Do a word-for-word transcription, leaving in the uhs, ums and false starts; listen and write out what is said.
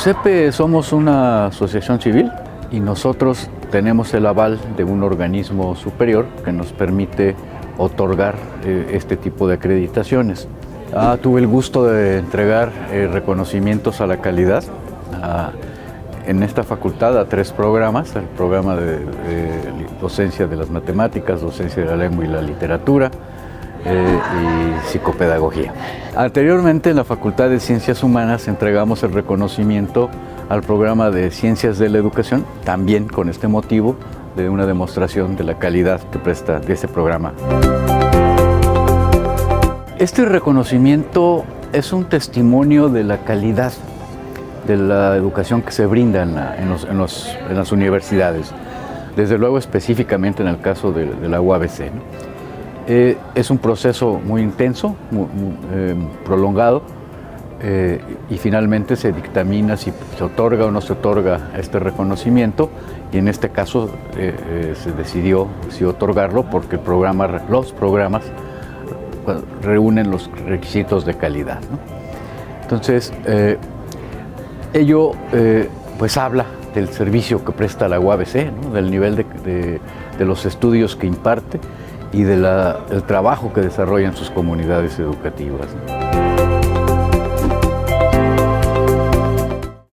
CEPE somos una asociación civil y nosotros tenemos el aval de un organismo superior que nos permite otorgar eh, este tipo de acreditaciones. Ah, tuve el gusto de entregar eh, reconocimientos a la calidad a, en esta facultad a tres programas: el programa de, de docencia de las matemáticas, docencia de la lengua y la literatura, Eh, y psicopedagogía. Anteriormente en la Facultad de Ciencias Humanas entregamos el reconocimiento al programa de Ciencias de la Educación, también con este motivo de una demostración de la calidad que presta de este programa. Este reconocimiento es un testimonio de la calidad de la educación que se brinda en, la, en, los, en, los, en las universidades, desde luego específicamente en el caso de, de la U A B C, ¿no? Eh, es un proceso muy intenso, muy, muy, eh, prolongado, eh, y finalmente se dictamina si se otorga o no se otorga este reconocimiento, y en este caso eh, eh, se decidió si otorgarlo porque el programa, los programas bueno, reúnen los requisitos de calidad, ¿no? Entonces, eh, ello eh, pues habla del servicio que presta la U A B C, ¿no? Del nivel de, de, de los estudios que imparte y del trabajo que desarrollan sus comunidades educativas, ¿no?